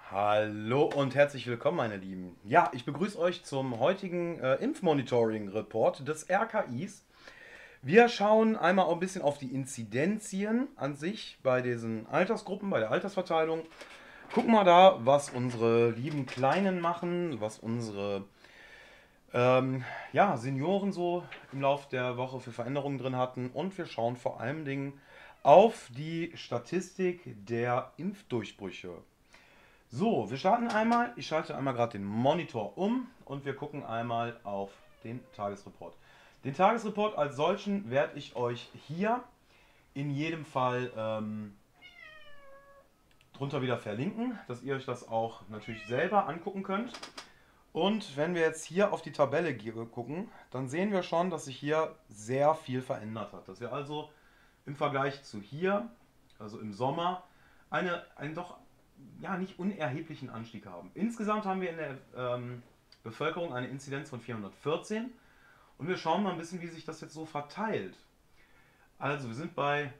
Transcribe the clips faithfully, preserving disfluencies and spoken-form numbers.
Hallo und herzlich willkommen, meine Lieben. Ja, ich begrüße euch zum heutigen äh, Impfmonitoring-Report des R K Is. Wir schauen einmal auch ein bisschen auf die Inzidenzien an sich bei diesen Altersgruppen, bei der Altersverteilung. Gucken mal da, was unsere lieben Kleinen machen, was unsere ähm, ja, Senioren so im Laufe der Woche für Veränderungen drin hatten. Und wir schauen vor allen Dingen auf die Statistik der Impfdurchbrüche. So, wir starten einmal. Ich schalte einmal gerade den Monitor um und wir gucken einmal auf den Tagesreport. Den Tagesreport als solchen werde ich euch hier in jedem Fall ähm, drunter wieder verlinken, dass ihr euch das auch natürlich selber angucken könnt. Und wenn wir jetzt hier auf die Tabelle gucken, dann sehen wir schon, dass sich hier sehr viel verändert hat. Dass wir also im Vergleich zu hier, also im Sommer, eine, einen doch ja, nicht unerheblichen Anstieg haben. Insgesamt haben wir in der ähm, Bevölkerung eine Inzidenz von vierhundertvierzehn und wir schauen mal ein bisschen, wie sich das jetzt so verteilt. Also wir sind bei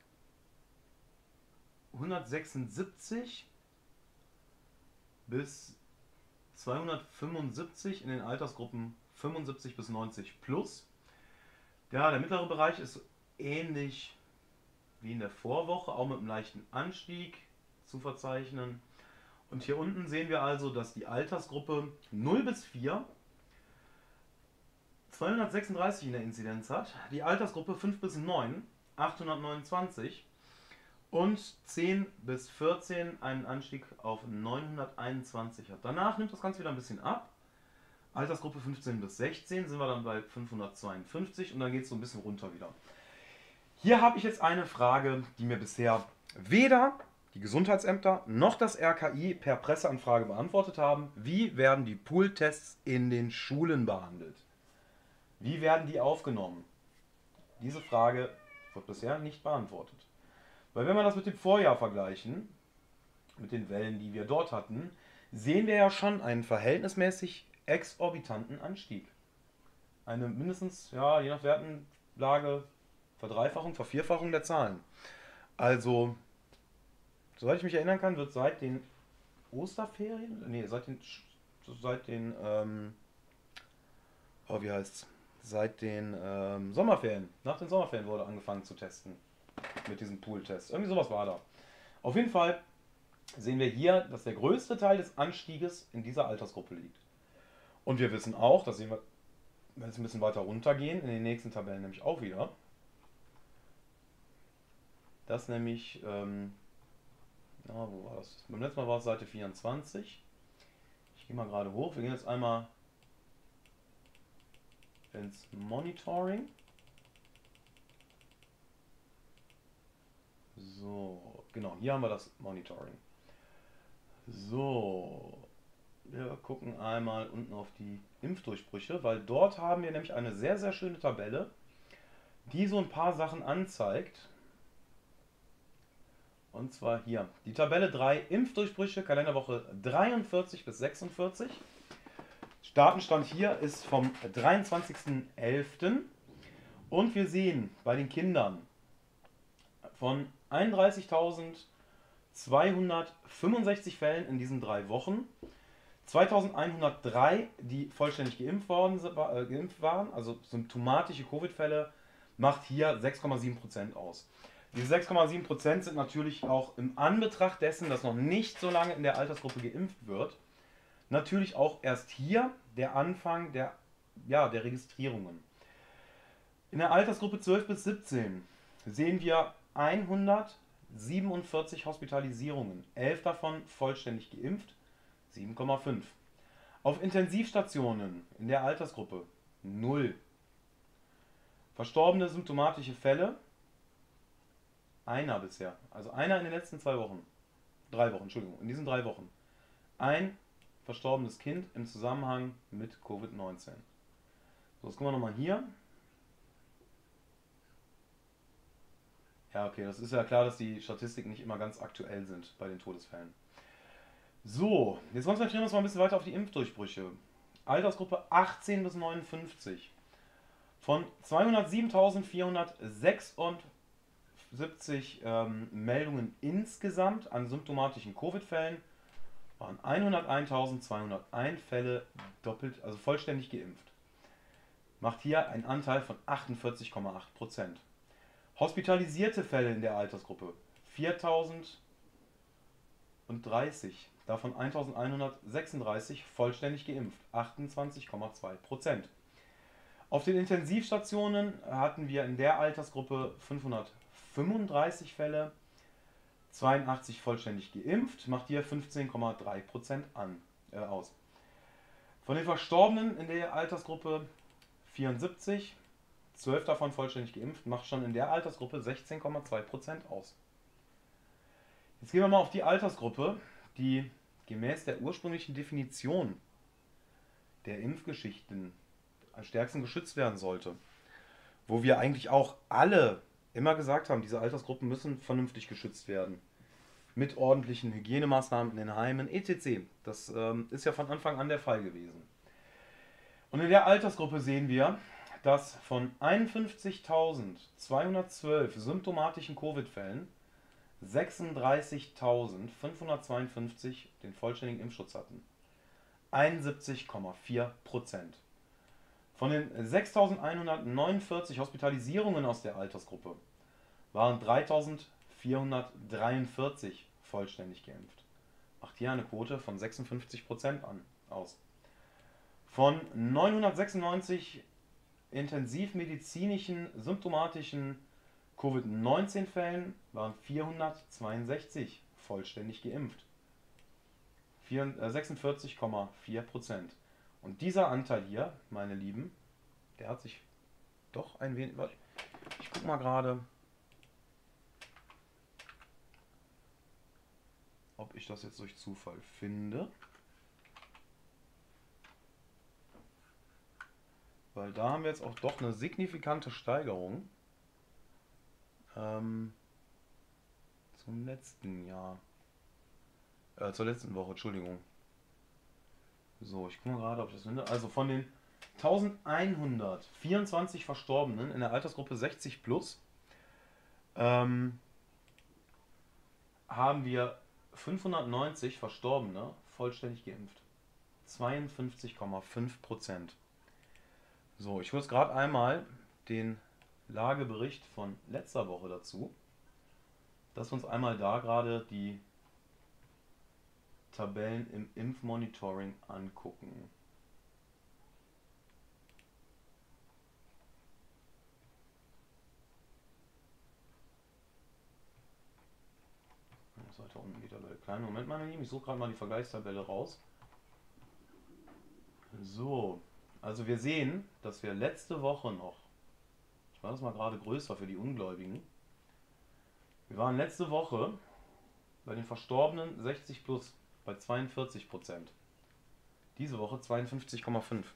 hundertsechsundsiebzig bis zweihundertfünfundsiebzig in den Altersgruppen fünfundsiebzig bis neunzig plus. Ja, der mittlere Bereich ist ähnlich wie in der Vorwoche, auch mit einem leichten Anstieg zu verzeichnen. Und hier unten sehen wir also, dass die Altersgruppe null bis vier zweihundertsechsunddreißig in der Inzidenz hat, die Altersgruppe fünf bis neun achthundertneunundzwanzig und zehn bis vierzehn einen Anstieg auf neunhunderteinundzwanzig hat. Danach nimmt das Ganze wieder ein bisschen ab. Altersgruppe fünfzehn bis sechzehn sind wir dann bei fünfhundertzweiundfünfzig und dann geht es so ein bisschen runter wieder. Hier habe ich jetzt eine Frage, die mir bisher weder die Gesundheitsämter noch das R K I per Presseanfrage beantwortet haben. Wie werden die Pooltests in den Schulen behandelt? Wie werden die aufgenommen? Diese Frage wird bisher nicht beantwortet. Weil wenn wir das mit dem Vorjahr vergleichen, mit den Wellen, die wir dort hatten, sehen wir ja schon einen verhältnismäßig exorbitanten Anstieg. Eine mindestens, ja, je nach Wertenlage, Verdreifachung, Vervierfachung der Zahlen. Also, soweit ich mich erinnern kann, wird seit den Osterferien, nee, seit den, seit den, ähm, oh, wie heißt's? Seit den ähm, Sommerferien, nach den Sommerferien wurde angefangen zu testen. Mit diesem Pool-Test. Irgendwie sowas war da. Auf jeden Fall sehen wir hier, dass der größte Teil des Anstieges in dieser Altersgruppe liegt. Und wir wissen auch, das sehen wir, wenn wir jetzt ein bisschen weiter runtergehen, in den nächsten Tabellen nämlich auch wieder, dass nämlich, ähm, na, wo war das? Beim letzten Mal war es Seite vierundzwanzig. Ich gehe mal gerade hoch. Wir gehen jetzt einmal ins Monitoring. So, genau, hier haben wir das Monitoring. So, wir gucken einmal unten auf die Impfdurchbrüche, weil dort haben wir nämlich eine sehr, sehr schöne Tabelle, die so ein paar Sachen anzeigt. Und zwar hier, die Tabelle drei, Impfdurchbrüche, Kalenderwoche dreiundvierzig bis sechsundvierzig. Datenstand hier ist vom dreiundzwanzigsten elften und wir sehen bei den Kindern von einunddreißigtausendzweihundertfünfundsechzig Fällen in diesen drei Wochen, zweitausendeinhundertdrei, die vollständig geimpft, worden, äh, geimpft waren, also symptomatische Covid-Fälle, macht hier sechs Komma sieben Prozent aus. Diese sechs Komma sieben Prozent sind natürlich auch im Anbetracht dessen, dass noch nicht so lange in der Altersgruppe geimpft wird, natürlich auch erst hier der Anfang der, ja, der Registrierungen. In der Altersgruppe zwölf bis siebzehn sehen wir hundertsiebenundvierzig Hospitalisierungen, elf davon vollständig geimpft, sieben Komma fünf. Auf Intensivstationen in der Altersgruppe null. Verstorbene symptomatische Fälle, einer bisher, also einer in den letzten zwei Wochen, drei Wochen, Entschuldigung, in diesen drei Wochen. Ein verstorbenes Kind im Zusammenhang mit Covid neunzehn. So, jetzt gucken wir nochmal hier. Ja, okay, das ist ja klar, dass die Statistiken nicht immer ganz aktuell sind bei den Todesfällen. So, jetzt konzentrieren wir uns mal ein bisschen weiter auf die Impfdurchbrüche. Altersgruppe achtzehn bis neunundfünfzig. Von zweihundertsiebentausendvierhundertsechsundsiebzig ähm, Meldungen insgesamt an symptomatischen Covid-Fällen waren hunderteintausendzweihunderteins Fälle doppelt, also vollständig geimpft. Macht hier einen Anteil von achtundvierzig Komma acht Prozent. Hospitalisierte Fälle in der Altersgruppe viertausenddreißig, davon eintausendeinhundertsechsunddreißig vollständig geimpft, achtundzwanzig Komma zwei Prozent. Auf den Intensivstationen hatten wir in der Altersgruppe fünfhundertfünfunddreißig Fälle, zweiundachtzig vollständig geimpft, macht hier fünfzehn Komma drei Prozent an, äh, aus. Von den Verstorbenen in der Altersgruppe vierundsiebzig, zwölf davon vollständig geimpft, macht schon in der Altersgruppe sechzehn Komma zwei Prozent aus. Jetzt gehen wir mal auf die Altersgruppe, die gemäß der ursprünglichen Definition der Impfgeschichten am stärksten geschützt werden sollte. Wo wir eigentlich auch alle immer gesagt haben, diese Altersgruppen müssen vernünftig geschützt werden. Mit ordentlichen Hygienemaßnahmen in den Heimen, et cetera. Das ähm, ist ja von Anfang an der Fall gewesen. Und in der Altersgruppe sehen wir, dass von einundfünfzigtausendzweihundertzwölf symptomatischen Covid-Fällen sechsunddreißigtausendfünfhundertzweiundfünfzig den vollständigen Impfschutz hatten. einundsiebzig Komma vier Prozent. Von den sechstausendeinhundertneunundvierzig Hospitalisierungen aus der Altersgruppe waren dreitausendvierhundertdreiundvierzig vollständig geimpft. Macht hier eine Quote von sechsundfünfzig Prozent an, aus. Von neunhundertsechsundneunzig intensivmedizinischen symptomatischen Covid neunzehn Fällen waren vierhundertzweiundsechzig vollständig geimpft. sechsundvierzig Komma vier Prozent. Und dieser Anteil hier, meine Lieben, der hat sich doch ein wenig... Ich guck mal gerade, ob ich das jetzt durch Zufall finde. Weil da haben wir jetzt auch doch eine signifikante Steigerung ähm, zum letzten Jahr. Äh, zur letzten Woche, Entschuldigung. So, ich gucke mal gerade, ob ich das finde. Also von den eintausendeinhundertvierundzwanzig Verstorbenen in der Altersgruppe sechzig plus ähm, haben wir fünfhundertneunzig Verstorbene vollständig geimpft. zweiundfünfzig Komma fünf Prozent. So, ich hole jetzt gerade einmal den Lagebericht von letzter Woche dazu, dass wir uns einmal da gerade die Tabellen im Impfmonitoring angucken. Das weiter unten geht die Tabelle. Kleinen Moment, meine Lieben, ich suche gerade mal die Vergleichstabelle raus. So, also wir sehen, dass wir letzte Woche noch, ich mache das mal gerade größer für die Ungläubigen, wir waren letzte Woche bei den Verstorbenen sechzig plus bei zweiundvierzig Prozent. Diese Woche zweiundfünfzig Komma fünf.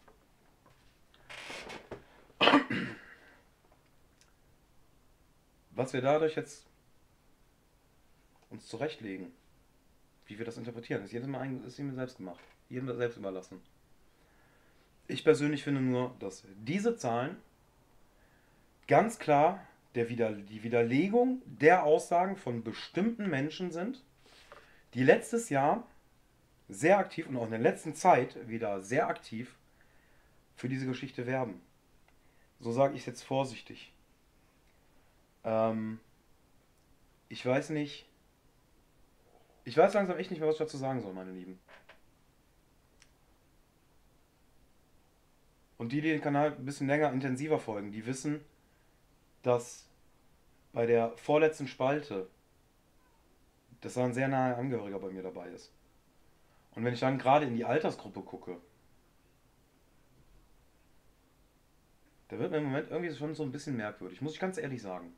Was wir dadurch jetzt uns zurechtlegen, wie wir das interpretieren, ist jedes Mal ein, ist jedem selbst gemacht, jedem selbst überlassen. Ich persönlich finde nur, dass diese Zahlen ganz klar der Wider, die Widerlegung der Aussagen von bestimmten Menschen sind, die letztes Jahr sehr aktiv und auch in der letzten Zeit wieder sehr aktiv für diese Geschichte werben. So sage ich es jetzt vorsichtig. Ähm, ich weiß nicht, ich weiß langsam echt nicht mehr, was ich dazu sagen soll, meine Lieben. Und die, die den Kanal ein bisschen länger, intensiver folgen, die wissen, dass bei der vorletzten Spalte, dass da ein sehr naher Angehöriger bei mir dabei ist. Und wenn ich dann gerade in die Altersgruppe gucke, da wird mir im Moment irgendwie schon so ein bisschen merkwürdig, muss ich ganz ehrlich sagen.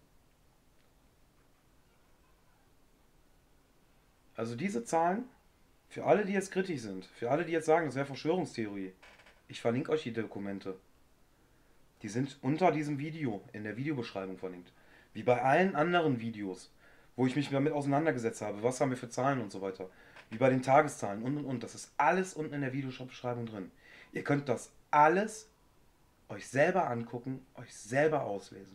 Also diese Zahlen, für alle, die jetzt kritisch sind, für alle, die jetzt sagen, das wäre Verschwörungstheorie, ich verlinke euch die Dokumente. Die sind unter diesem Video, in der Videobeschreibung verlinkt. Wie bei allen anderen Videos, wo ich mich damit auseinandergesetzt habe, was haben wir für Zahlen und so weiter. Wie bei den Tageszahlen und und und. Das ist alles unten in der Videobeschreibung drin. Ihr könnt das alles euch selber angucken, euch selber auslesen.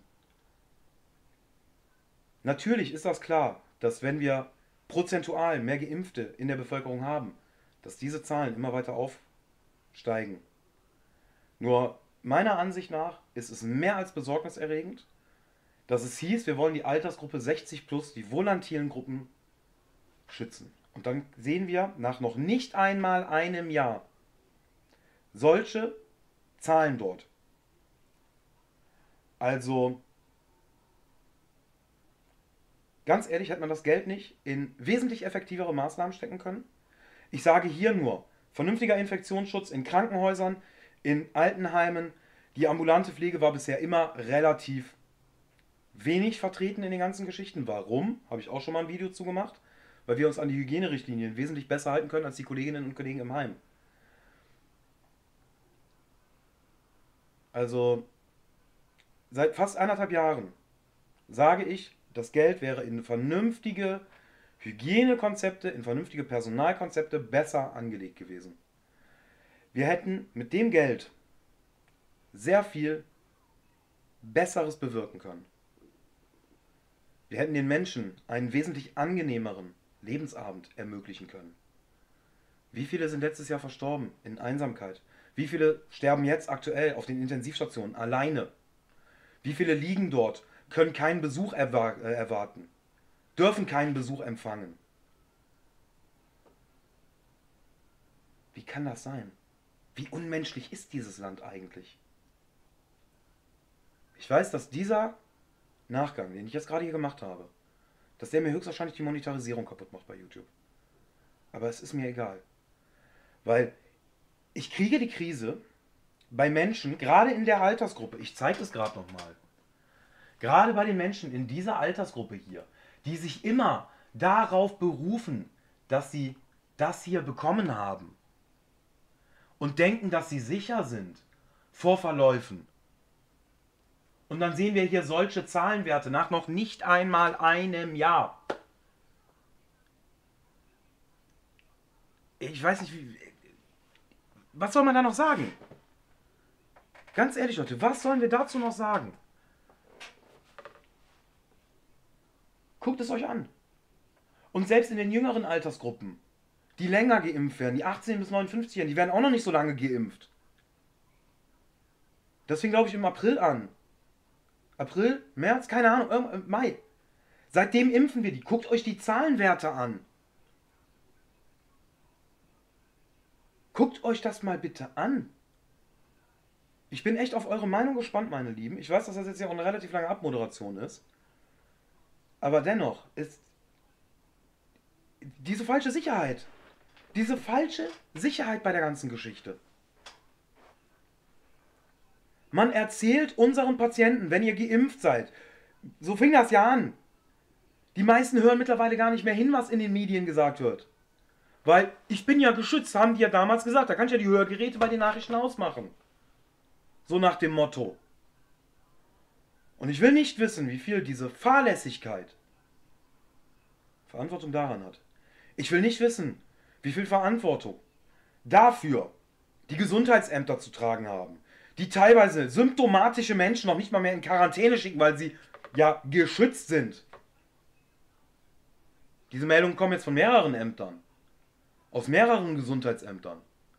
Natürlich ist das klar, dass wenn wir prozentual mehr Geimpfte in der Bevölkerung haben, dass diese Zahlen immer weiter aufsteigen. Nur meiner Ansicht nach ist es mehr als besorgniserregend, dass es hieß, wir wollen die Altersgruppe sechzig plus, die volatilen Gruppen, schützen. Und dann sehen wir nach noch nicht einmal einem Jahr solche Zahlen dort. Also, ganz ehrlich, hätte man das Geld nicht in wesentlich effektivere Maßnahmen stecken können? Ich sage hier nur, vernünftiger Infektionsschutz in Krankenhäusern, in Altenheimen. Die ambulante Pflege war bisher immer relativ wenig vertreten in den ganzen Geschichten. Warum? Habe ich auch schon mal ein Video zu gemacht. Weil wir uns an die Hygienerichtlinien wesentlich besser halten können als die Kolleginnen und Kollegen im Heim. Also, seit fast eineinhalb Jahren sage ich, das Geld wäre in vernünftige Hygienekonzepte, in vernünftige Personalkonzepte besser angelegt gewesen. Wir hätten mit dem Geld sehr viel Besseres bewirken können. Wir hätten den Menschen einen wesentlich angenehmeren Lebensabend ermöglichen können. Wie viele sind letztes Jahr verstorben in Einsamkeit? Wie viele sterben jetzt aktuell auf den Intensivstationen alleine? Wie viele liegen dort, können keinen Besuch erwar- äh, erwarten, dürfen keinen Besuch empfangen? Wie kann das sein? Wie unmenschlich ist dieses Land eigentlich? Ich weiß, dass dieser Nachgang, den ich jetzt gerade hier gemacht habe, dass der mir höchstwahrscheinlich die Monetarisierung kaputt macht bei YouTube. Aber es ist mir egal. Weil ich kriege die Krise bei Menschen, gerade in der Altersgruppe, ich zeige es gerade nochmal, gerade bei den Menschen in dieser Altersgruppe hier, die sich immer darauf berufen, dass sie das hier bekommen haben und denken, dass sie sicher sind vor Verläufen. Und dann sehen wir hier solche Zahlenwerte nach noch nicht einmal einem Jahr. Ich weiß nicht, wie... Was soll man da noch sagen? Ganz ehrlich, Leute, was sollen wir dazu noch sagen? Guckt es euch an. Und selbst in den jüngeren Altersgruppen, die länger geimpft werden, die achtzehn bis neunundfünfziger, die werden auch noch nicht so lange geimpft. Das fing, glaube ich, im April an. April, März, keine Ahnung, Mai. Seitdem impfen wir die. Guckt euch die Zahlenwerte an. Guckt euch das mal bitte an. Ich bin echt auf eure Meinung gespannt, meine Lieben. Ich weiß, dass das jetzt ja auch eine relativ lange Abmoderation ist. Aber dennoch ist diese falsche Sicherheit. Diese falsche Sicherheit bei der ganzen Geschichte. Man erzählt unseren Patienten, wenn ihr geimpft seid, so fing das ja an. Die meisten hören mittlerweile gar nicht mehr hin, was in den Medien gesagt wird. Weil, ich bin ja geschützt, haben die ja damals gesagt. Da kann ich ja die Hörgeräte bei den Nachrichten ausmachen. So nach dem Motto. Und ich will nicht wissen, wie viel diese Fahrlässigkeit Verantwortung daran hat. Ich will nicht wissen, wie viel Verantwortung dafür die Gesundheitsämter zu tragen haben, die teilweise symptomatische Menschen noch nicht mal mehr in Quarantäne schicken, weil sie ja geschützt sind. Diese Meldungen kommen jetzt von mehreren Ämtern, aus mehreren Gesundheitsämtern.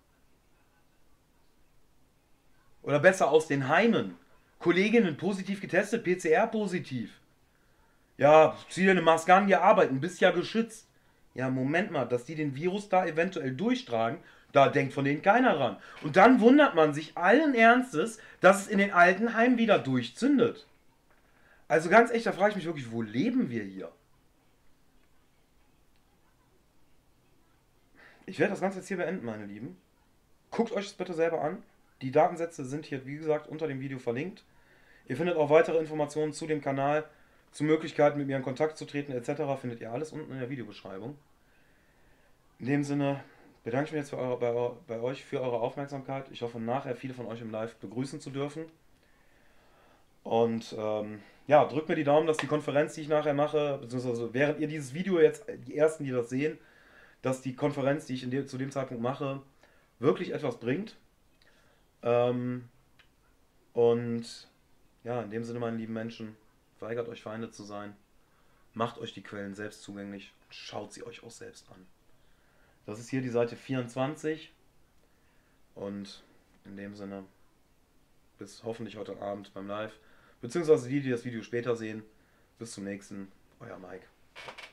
Oder besser aus den Heimen. Kolleginnen positiv getestet, P C R positiv. Ja, zieh dir eine Maske an, die arbeiten, bist ja geschützt. Ja, Moment mal, dass die den Virus da eventuell durchtragen, da denkt von denen keiner ran. Und dann wundert man sich allen Ernstes, dass es in den Altenheimen wieder durchzündet. Also ganz echt, da frage ich mich wirklich, wo leben wir hier? Ich werde das Ganze jetzt hier beenden, meine Lieben. Guckt euch das bitte selber an. Die Datensätze sind hier, wie gesagt, unter dem Video verlinkt. Ihr findet auch weitere Informationen zu dem Kanal, zu Möglichkeiten, mit mir in Kontakt zu treten, et cetera. Findet ihr alles unten in der Videobeschreibung. In dem Sinne bedanke ich mich jetzt für eure, bei, bei euch für eure Aufmerksamkeit. Ich hoffe, nachher viele von euch im Live begrüßen zu dürfen. Und ähm, ja, drückt mir die Daumen, dass die Konferenz, die ich nachher mache, beziehungsweise während ihr dieses Video jetzt, die ersten, die das sehen, dass die Konferenz, die ich in dem, zu dem Zeitpunkt mache, wirklich etwas bringt. Ähm, und ja, in dem Sinne, meine lieben Menschen, weigert euch Feinde zu sein, macht euch die Quellen selbst zugänglich und schaut sie euch auch selbst an. Das ist hier die Seite vierundzwanzig. Und in dem Sinne, bis hoffentlich heute Abend beim Live. Beziehungsweise die, die das Video später sehen. Bis zum nächsten. Euer Mike.